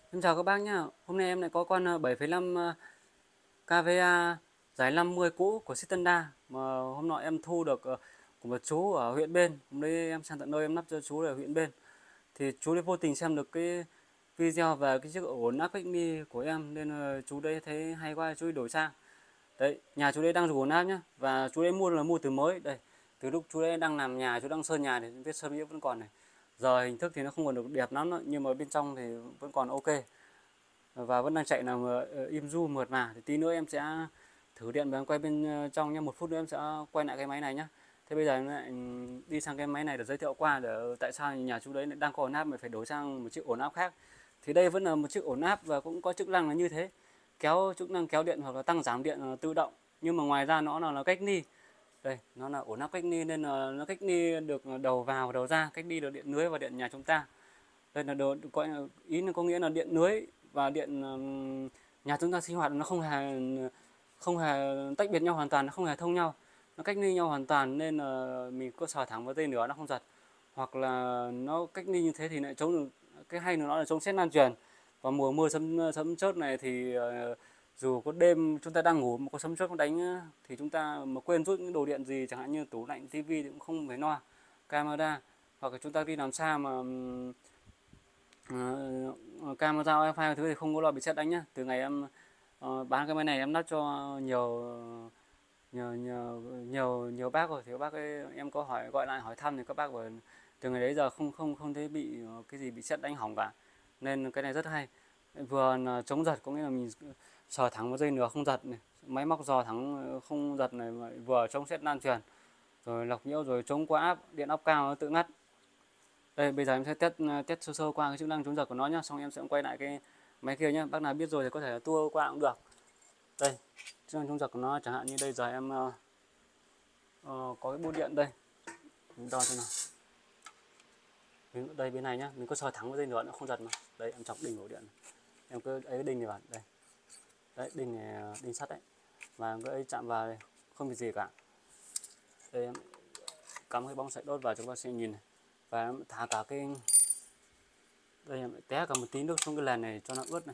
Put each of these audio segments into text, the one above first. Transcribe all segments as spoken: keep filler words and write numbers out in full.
Em chào các bác nhá. Hôm nay em lại có con ờ, bảy phẩy năm ờ, ca vê a giải năm mươi cũ của Sitanda mà hôm nọ em thu được ờ, của một chú ở huyện bên. Hôm đấy em sang tận nơi em lắp cho chú ở huyện bên. Thì chú đấy vô tình xem được cái video về cái chiếc ổ áp cách ly của em nên ờ, chú đấy thấy hay quá, chú ấy đổi sang. Đấy, nhà chú đấy đang dùng ổ áp nhá, và chú đấy mua là mua từ mới. Đây, từ lúc chú đấy đang làm nhà, chú đang sơn nhà thì vết sơn nghĩa vẫn còn này. Giờ hình thức thì nó không còn được đẹp lắm nữa, nhưng mà bên trong thì vẫn còn ok và vẫn đang chạy là im du mượt mà. Thì tí nữa em sẽ thử điện và em quay bên ờ, trong nhé, một phút nữa em sẽ quay lại cái máy này nhé. Thế bây giờ em lại đi sang cái máy này để giới thiệu qua để tại sao nhà chú đấy đang có ổn áp mà phải đổi sang một chiếc ổn áp khác. Thì đây vẫn là một chiếc ổn áp và cũng có chức năng là như thế, kéo chức năng kéo điện hoặc là tăng giảm điện tự động, nhưng mà ngoài ra nó là, là cách ly. Đây, nó là ổn áp cách ly nên là nó cách ly được đầu vào đầu ra, cách ly được điện lưới và điện nhà chúng ta. Đây là đồ gọi là, ý là có nghĩa là điện lưới và điện nhà chúng ta sinh hoạt nó không hề không hề tách biệt nhau hoàn toàn, nó không hề thông nhau, nó cách ly nhau hoàn toàn nên là mình có sờ thẳng vào dây lửa nó không giật, hoặc là nó cách ly như thế thì lại chống được. Cái hay nó là chống sét lan truyền. Và mùa mưa sấm sấm chớp này thì uh, dù có đêm chúng ta đang ngủ mà có sấm chớp đánh thì chúng ta mà quên rút những đồ điện gì chẳng hạn như tủ lạnh, tivi thì cũng không phải lo. Camera hoặc là chúng ta đi làm xa mà uh, camera wifi thứ thì không có lo bị sét đánh nhá. Từ ngày em uh, bán cái máy này em lắp cho nhiều nhiều nhiều nhiều nhiều bác rồi thì các bác ấy, em có hỏi gọi lại hỏi thăm thì các bác bảo từ ngày đấy giờ không không không thấy bị cái gì bị sét đánh hỏng cả, nên cái này rất hay. Vừa là chống giật, có nghĩa là mình sờ thẳng vào dây lửa không giật này, máy móc dò thẳng không giật này, vừa chống sét lan truyền rồi lọc nhiễu rồi chống qua áp, điện áp cao nó tự ngắt. Đây bây giờ em sẽ test test sơ sơ qua cái chức năng chống giật của nó nhá, xong em sẽ quay lại cái máy kia nhá. Bác nào biết rồi thì có thể là tua qua cũng được. Đây, chức năng chống giật của nó chẳng hạn như đây giờ em uh, uh, có cái bút điện đây, mình đo xem nào. Mình, đây bên này nhá, mình có sờ thẳng vào dây lửa nó không giật mà. Đây em chọc đinh ổ điện, em cứ ấy cái đinh này vào đây, đấy đinh này đinh sắt đấy, và cứ ấy chạm vào đây không bị gì cả. Đây em cắm cái bóng sợi đốt vào cho các bác sẽ nhìn này, và em thả cả cái đây em té cả một tí nước xuống cái lèn này cho nó ướt này.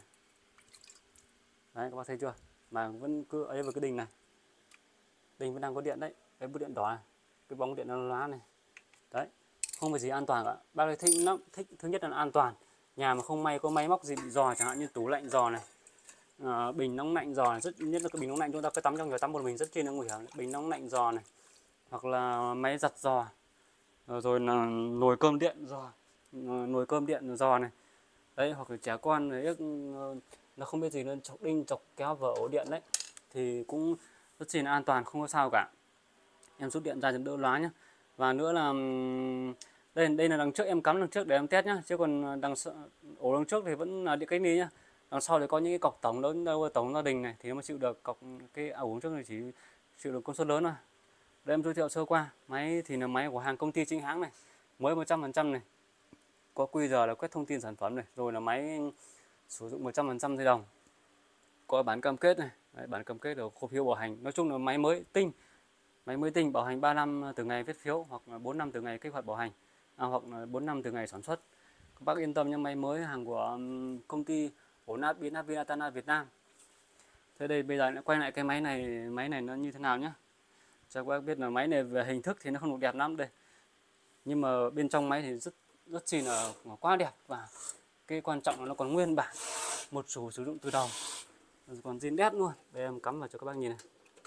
Đấy các bác thấy chưa, mà vẫn cứ ấy vào cái đinh này, đinh vẫn đang có điện đấy, cái bút điện đỏ này, cái bóng điện nó lóa này. Đấy, không phải gì, an toàn cả. Bác ấy thích lắm, thích thứ nhất là an toàn. Nhà mà không may có máy móc gì bị rò chẳng hạn như tủ lạnh rò này, à, bình nóng lạnh rò này, rất nhất là cái bình nóng lạnh chúng ta cứ tắm trong nhà tắm một mình rất chi là nguy hiểm. Bình nóng lạnh rò này, hoặc là máy giặt rò, rồi là nồi cơm điện rò, nồi cơm điện rò này. Đấy, hoặc là trẻ con ấy nó không biết gì nên chọc đinh chọc kéo vào ổ điện đấy thì cũng rất chi là an toàn, không có sao cả. Em rút điện ra cho đỡ lóa nhé. Và nữa là đây đây là đằng trước em cắm đằng trước để em test nhá, chứ còn đằng ổ đằng trước thì vẫn là điện cách ly nhá. Đằng sau thì có những cái cọc tổng lớn đâu, tổng gia đình này thì nó mới chịu được, cọc cái ổ đằng trước này chỉ chịu được công suất lớn thôi. Đây em giới thiệu sơ qua, máy thì là máy của hàng công ty chính hãng này, mới một trăm phần trăm này, có quy rờ là quét thông tin sản phẩm này, rồi là máy sử dụng một trăm phần trăm dây đồng, có bản cam kết này. Đấy, bản cam kết là khô phiếu bảo hành. Nói chung là máy mới tinh, máy mới tinh, bảo hành ba năm từ ngày viết phiếu, hoặc là bốn năm từ ngày kích hoạt bảo hành, à, hoặc là bốn năm từ ngày sản xuất. Các bác yên tâm nhé, máy mới hàng của công ty ổn áp biến áp Vinatana Việt Nam. Thế đây bây giờ lại quay lại cái máy này, máy này nó như thế nào nhé, cho các bác biết là máy này về hình thức thì nó không được đẹp lắm đây, nhưng mà bên trong máy thì rất rất chi là quá đẹp, và cái quan trọng là nó còn nguyên bản, một chủ sử dụng từ đầu, còn zin đét luôn. Đây em cắm vào cho các bác nhìn này.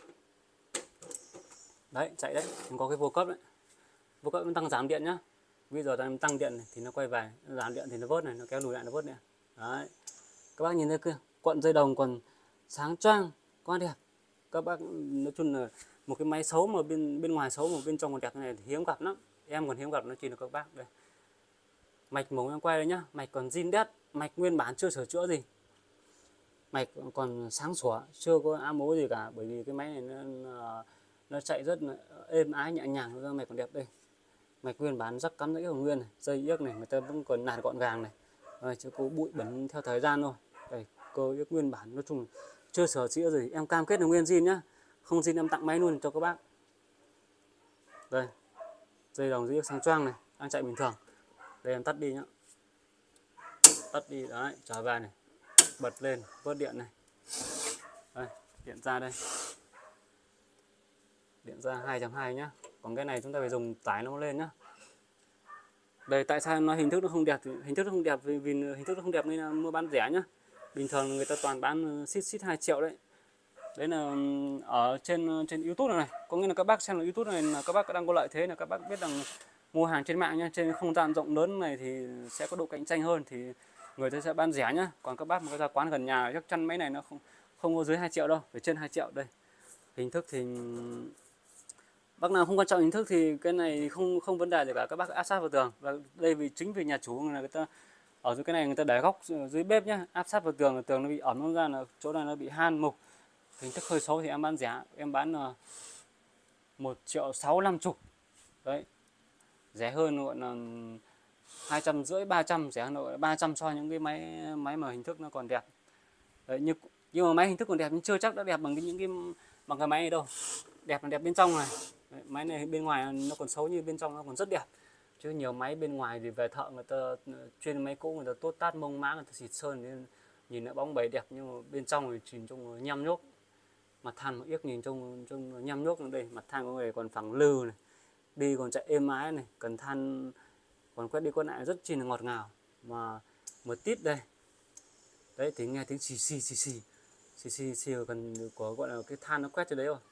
Đấy chạy đấy, có cái vô cấp đấy, vô cấp tăng giảm điện nhá. Bây giờ em tăng điện này thì nó quay về, giảm điện thì nó vớt này, nó kéo lùi lại nó vớt này. Đấy, các bác nhìn thấy kia, cuộn dây đồng còn sáng choang, quá đẹp. Các bác nói chung là một cái máy xấu mà bên bên ngoài xấu mà bên trong còn đẹp này thì hiếm gặp lắm. Em còn hiếm gặp nó chỉ được các bác đây. Mạch mống em quay đây nhá, mạch còn zin đét, mạch nguyên bản chưa sửa chữa gì, mạch còn sáng sủa, chưa có ám ố gì cả, bởi vì cái máy này nó nó chạy rất là êm ái nhẹ nhàng, ra mạch còn đẹp đây. Mạch nguyên bản rắc cắm dãy còn nguyên này, dây yếc này người ta vẫn còn nạt gọn gàng này. Rồi chứ có bụi bẩn theo thời gian thôi. Đây, cơ yếc nguyên bản, nói chung là chưa sửa chữa gì, em cam kết là nguyên zin nhá. Không zin em tặng máy luôn cho các bác. Đây, dây đồng dây yếc sáng choang này, đang chạy bình thường. Đây em tắt đi nhá. Tắt tắt đi đấy, trở về này, bật lên vớt điện này, đây điện ra đây, điện ra hai chấm hai nhá. Còn cái này chúng ta phải dùng tải nó lên nhá. Đây tại sao nó hình thức nó không đẹp thì hình thức nó không đẹp vì, vì hình thức nó không đẹp nên là mua bán rẻ nhá. Bình thường người ta toàn bán xít xít hai triệu đấy. Đấy là ở trên trên YouTube này, này. Có nghĩa là các bác xem là YouTube này là các bác đang có lợi thế là các bác biết rằng mua hàng trên mạng nhá, trên không gian rộng lớn này thì sẽ có độ cạnh tranh hơn thì người ta sẽ bán rẻ nhá. Còn các bác mà ra quán gần nhà chắc chắn mấy này nó không không có dưới hai triệu đâu, phải trên hai triệu đây. Hình thức thì bác nào không quan trọng hình thức thì cái này không không vấn đề gì cả, các bác áp sát vào tường. Và đây vì chính vì nhà chủ là người ta ở dưới cái này người ta để góc dưới bếp nhá, áp sát vào tường, tường nó bị ẩm nó ra là chỗ này nó bị han mục. Hình thức hơi xấu thì em bán rẻ, em bán là một triệu sáu năm chục đấy, rẻ hơn gọi là hai trăm rưỡi ba trăm, rẻ hơn ba trăm so với những cái máy máy mà hình thức nó còn đẹp đấy. Nhưng nhưng mà máy hình thức còn đẹp nhưng chưa chắc đã đẹp bằng cái những cái bằng cái máy này đâu. Đẹp là đẹp bên trong này đấy, máy này bên ngoài nó còn xấu như bên trong nó còn rất đẹp. Chứ nhiều máy bên ngoài thì về thợ người ta chuyên máy cũ, người ta tốt tát mông mã, người ta xịt sơn nên nhìn nó bóng bẩy đẹp, nhưng mà bên trong thì nhìn trông nhăm nhốp, mặt than mà yếc nhìn trông trông nhăm nhốp. Đây mặt than của người còn phẳng lư này, đi còn chạy êm ái này, cần than còn quét đi quét lại rất chi là ngọt ngào. Mà một tít đây đấy thì nghe tiếng xì xì xì xì xì xì xì cần của gọi là cái than nó quét cho đấy rồi.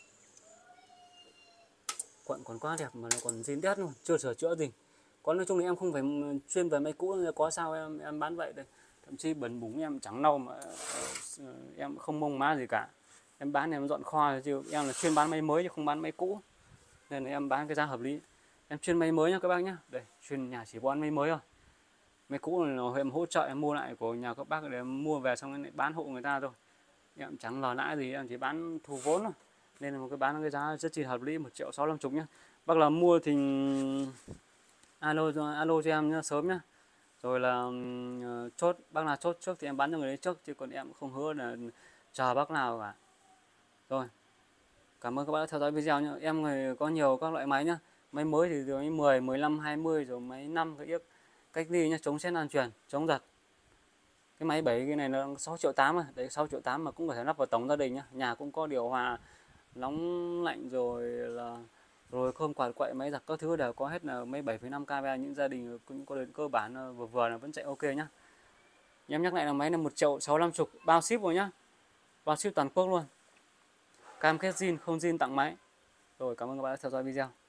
Quận còn quá đẹp mà nó còn zin đét luôn, chưa sửa chữa gì. Có nói chung thì em không phải chuyên về máy cũ, có sao em em bán vậy đây. Thậm chí bẩn bủng em chẳng lau mà em không mông má gì cả. Em bán em dọn kho chứ em là chuyên bán máy mới chứ không bán máy cũ. Nên là em bán cái giá hợp lý. Em chuyên máy mới nha các bác nhá. Đây, chuyên nhà chỉ bán máy mới thôi. Máy cũ là em hỗ trợ em mua lại của nhà các bác để em mua về xong lại bán hộ người ta thôi. Em chẳng lò lãi gì, em chỉ bán thu vốn thôi. Nên là một cái bán cái giá rất chi hợp lý, một triệu sáu năm chục nhá. Bác là mua thì alo alo cho em nhá, sớm nhá. Rồi là uh, chốt, bác nào chốt trước thì em bán cho người đấy trước, chứ còn em không hứa là chờ bác nào cả. Rồi, cảm ơn các bác đã theo dõi video nhá. Em người có nhiều các loại máy nhá. Máy mới thì từ máy mười, mười lăm, hai mươi, rồi máy năm cái yếc cách ly nhá, chống xét lan truyền, chống giật. Cái máy bảy cái này nó sáu triệu tám à, đấy sáu triệu tám mà cũng có thể lắp vào tổng gia đình nhá. Nhà cũng có điều hòa nóng lạnh rồi là rồi không quạt quậy máy giặt các thứ đều có hết, là máy bảy phẩy năm ca những gia đình cũng có đến cơ bản vừa vừa là vẫn chạy ok nhá. Em nhắc lại là máy là một triệu sáu năm chục, bao ship rồi nhá, bao ship toàn quốc luôn, cam kết zin không zin tặng máy. Rồi cảm ơn các bạn đã theo dõi video.